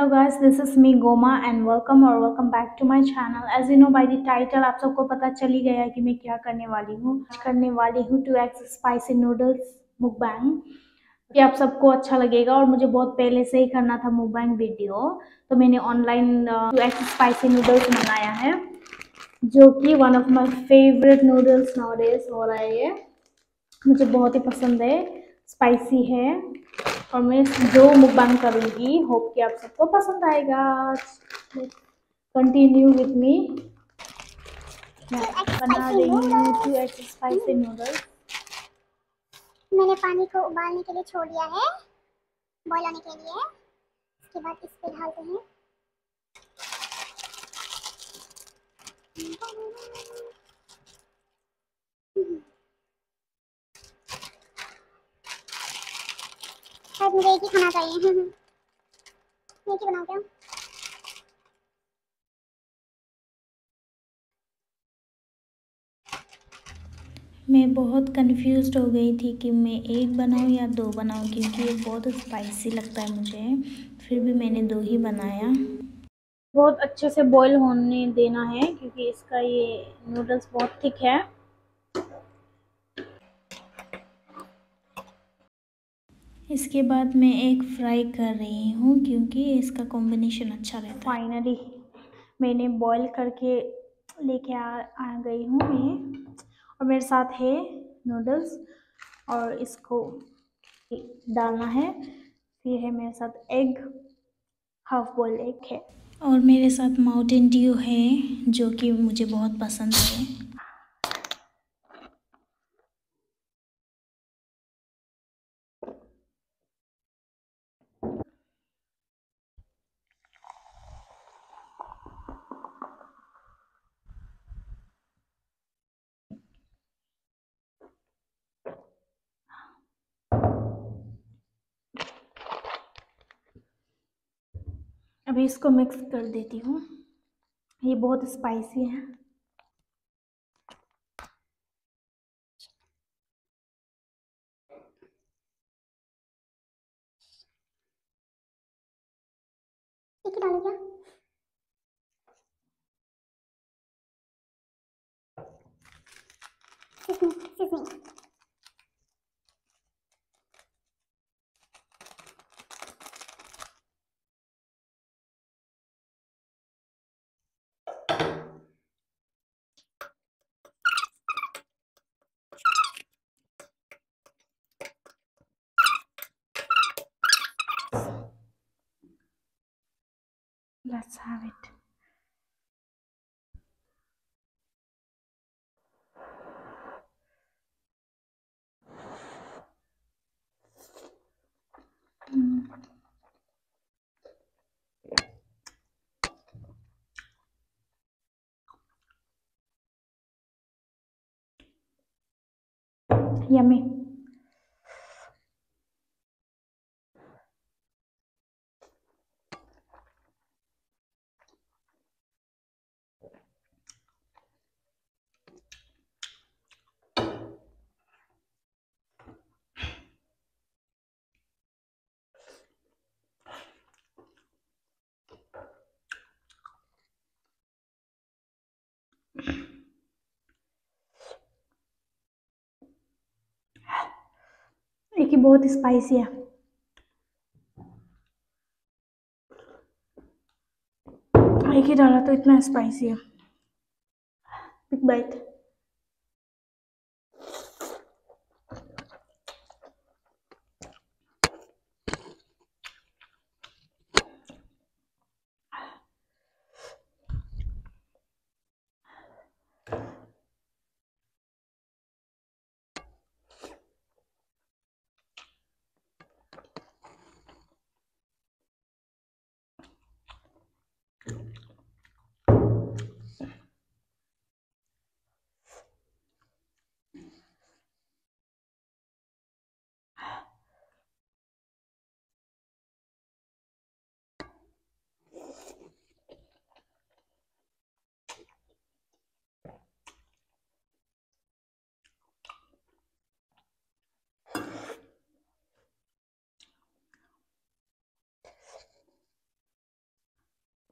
Hello guys, this is me Goma and welcome back to my channel. As you know by the title आप सबको पता चल ही गया है कि मैं क्या करने वाली हूँ। आज करने वाली हूँ 2x स्पाइसी नूडल्स मुकबैंग। कि आप सबको अच्छा लगेगा और मुझे बहुत पहले से ही करना था मुकबैंग वीडियो। तो मैंने ऑनलाइन 2x स्पाइसी नूडल्स मंगाया है, जो कि one of my favourite noodles nowadays हो रहा है। ये मुझे बहुत ही पसंद है, स्पाइसी है और मैं जो मुकबैंग करूँगी होप कि आप सबको पसंद आएगा। Continue with me. बना रही हूँ 2x स्पाइसी नूडल्स। मैंने पानी को उबालने के लिए छोड़ दिया है, बॉईल होने के लिए। इसके बाद इस पे डालते हैं शायद मुझे एक ही खाना चाहिए। एक ही बनाते हैं। मैं बहुत कंफ्यूज्ड हो गई थी कि मैं एक बनाऊँ या दो बनाऊँ, क्योंकि ये बहुत स्पाइसी लगता है मुझे। फिर भी मैंने दो ही बनाया। बहुत अच्छे से बॉईल होने देना है क्योंकि इसका ये नूडल्स बहुत थिक है। इसके बाद मैं एक फ्राई कर रही हूँ क्योंकि इसका कॉम्बिनेशन अच्छा रहता है। फाइनली मैंने बॉईल करके लेके आ गई हूँ मैं, और मेरे साथ है नूडल्स और इसको डालना है। फिर है मेरे साथ एग, हाफ बॉइल्ड एग है, और मेरे साथ माउंटेन ड्यू है जो कि मुझे बहुत पसंद है। अभी इसको मिक्स कर देती हूँ। ये बहुत स्पाइसी है। एक ही डालो क्या? Seasoning Let's have it. Yummy. एक ही बहुत स्पाइसी है। एक ही डाला तो इतना स्पाइसी है। Big bite.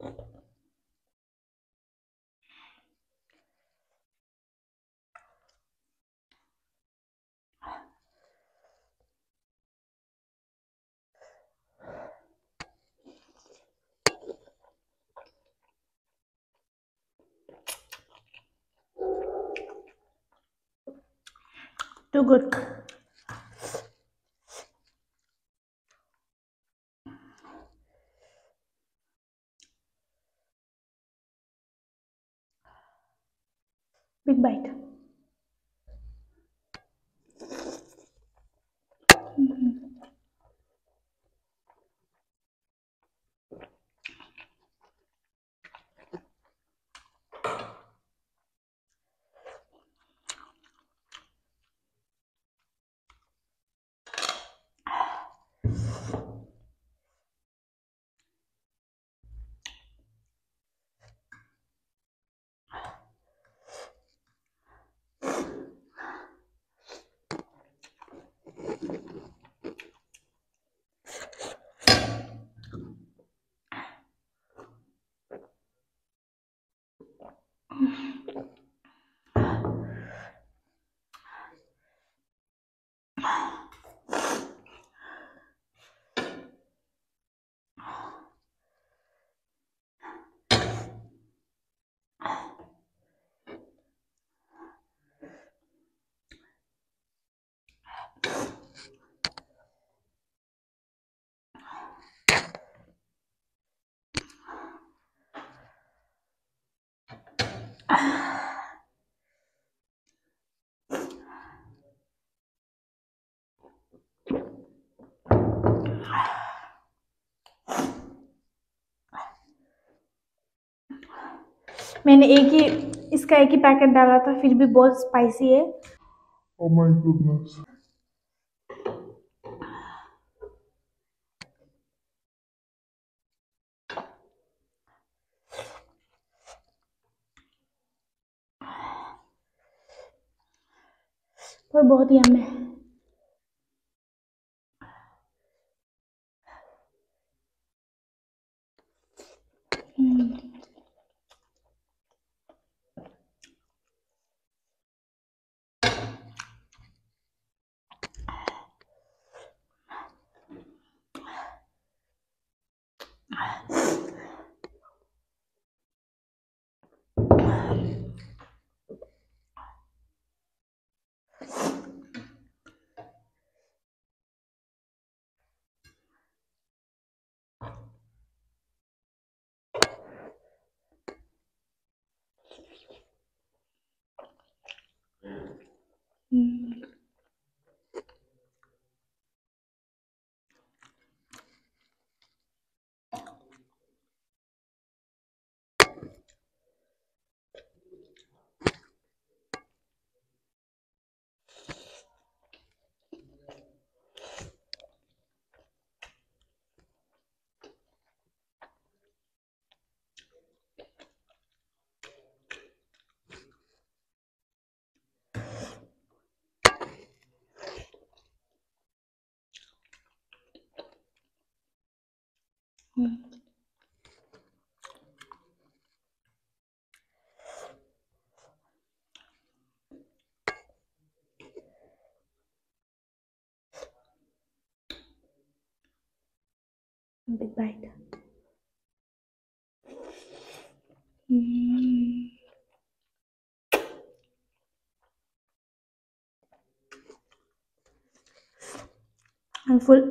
Too good. Big bite. मैंने इसका एक ही पैकेट डाला था, फिर भी बहुत स्पाइसी है। Oh my goodness. पर बहुत यम है। Big bite. I'm full.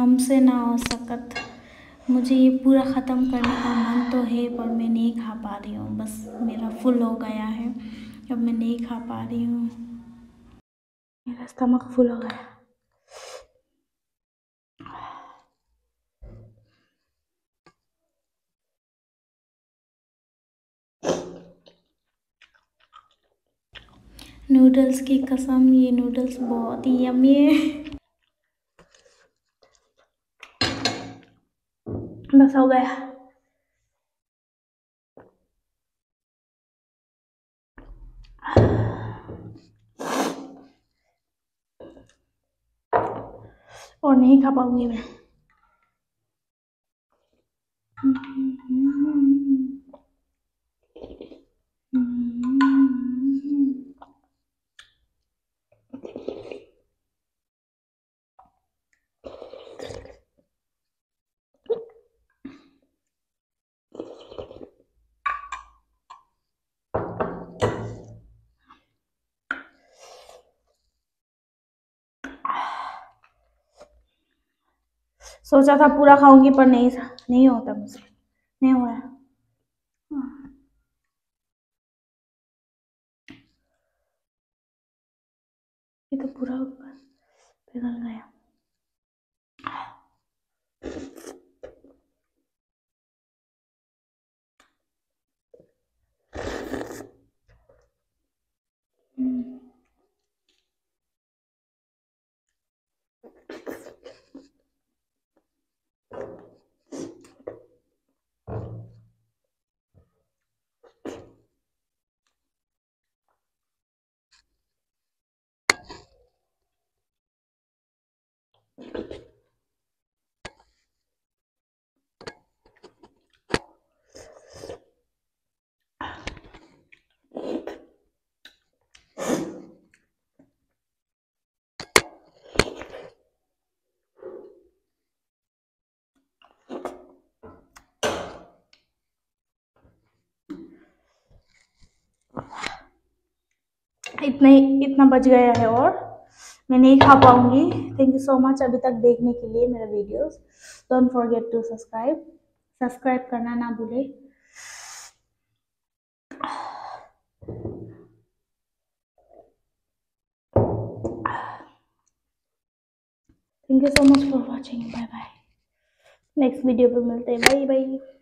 हमसे ना हो सकत। मुझे ये पूरा ख़त्म करने का मन तो है पर मैं नहीं खा पा रही हूँ, बस मेरा फुल हो गया है, अब मैं नहीं खा पा रही हूँ, मेरा स्टमक फुल हो गया। नूडल्स की कसम, ये नूडल्स बहुत ही यम्मी है। बस हो गया। और नहीं खा पाऊंगी मैं। सोचा था पूरा खाऊंगी पर नहीं होता मुझसे, नहीं हो रहा। ये तो पूरा पिघल गया। इतना बच गया है और मैं नहीं खा पाऊंगी। थैंक यू सो मच अभी तक देखने के लिए मेरा videos. Don't forget to subscribe करना ना भूले। Thank you so much for watching. Bye bye. Next video पे मिलते हैं। Bye bye.